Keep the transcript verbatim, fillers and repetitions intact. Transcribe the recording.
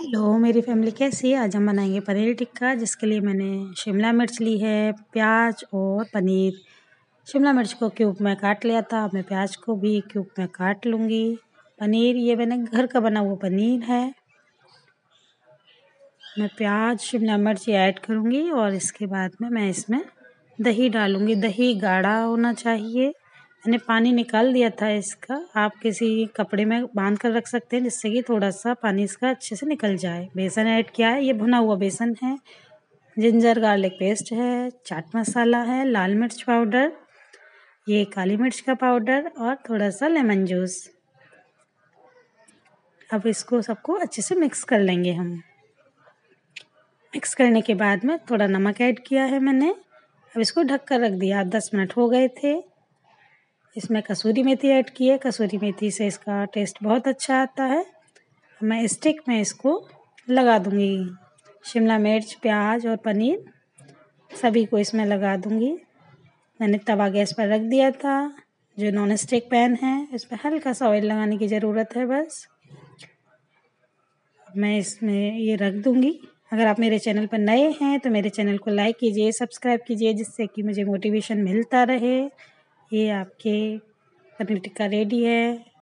Hello मेरी family कैसी है। आज हम बनाएंगे पनीर टिक्का, जिसके लिए मैंने शिमला मिर्च ली है, प्याज और पनीर। शिमला मिर्च को क्यूब में काट लिया था, मैं प्याज को भी क्यूब में काट लूँगी। पनीर ये मैंने घर का बना हुआ पनीर है। मैं प्याज शिमला मिर्च ये ऐड करूँगी और इसके बाद में मैं इसमें दही डालूँगी। दही गाढ़ा होना चाहिए। मैंने पानी निकाल दिया था इसका, आप किसी कपड़े में बांध कर रख सकते हैं, जिससे कि थोड़ा सा पानी इसका अच्छे से निकल जाए। बेसन ऐड किया है, ये भुना हुआ बेसन है। जिंजर गार्लिक पेस्ट है, चाट मसाला है, लाल मिर्च पाउडर, ये काली मिर्च का पाउडर और थोड़ा सा लेमन जूस। अब इसको सबको अच्छे से मिक्स कर लेंगे हम। मिक्स करने के बाद में थोड़ा नमक ऐड किया है मैंने। अब इसको ढक कर रख दिया। दस मिनट हो गए थे। इसमें कसूरी मेथी ऐड की है। कसूरी मेथी से इसका टेस्ट बहुत अच्छा आता है। मैं स्टिक में इसको लगा दूंगी। शिमला मिर्च, प्याज और पनीर सभी को इसमें लगा दूंगी। मैंने तवा गैस पर रख दिया था, जो नॉन स्टिक पैन है। इस पर हल्का सा ऑयल लगाने की ज़रूरत है बस। मैं इसमें ये रख दूंगी। अगर आप मेरे चैनल पर नए हैं तो मेरे चैनल को लाइक कीजिए, सब्सक्राइब कीजिए, जिससे कि मुझे मोटिवेशन मिलता रहे। ये आपके पनीर टिक्का रेडी है।